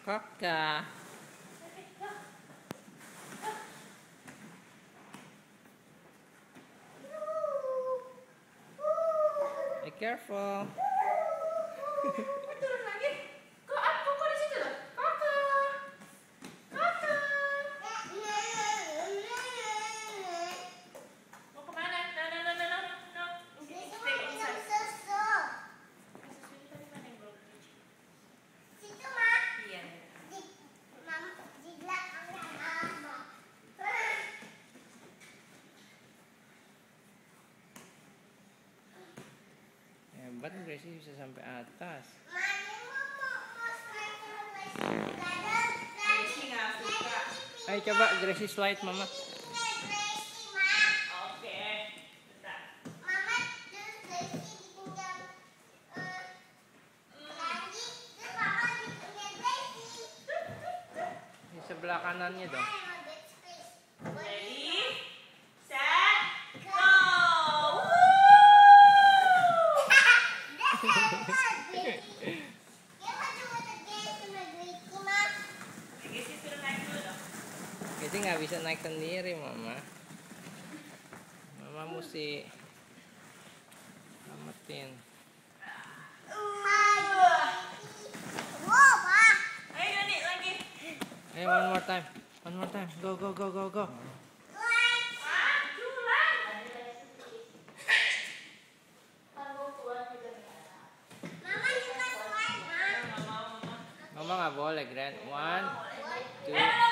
Kakak. Be careful. Turun lagi. Kok di situ loh? Kakak. Kakak. Mau kemana? No. Stay inside. Situ mah. Iya. Di belakangnya mama. Hebat Gracie bisa sampai atas. Gracie nggak suka. Ayo coba Gracie slide mama. Oke. Bentar. Mama terus Gracie ditinggal lagi, terus papa ditinggal Gracie. Di sebelah kanannya dong. Ready, set, go. Gracie suruh naik dulu dong. Gracie nggak bisa naik sendiri mama. Mama mesti amatin. Ayo Grendi lagi. Ayo one more time. One more time. Go. Mama nggak boleh, Grand. 1, 2.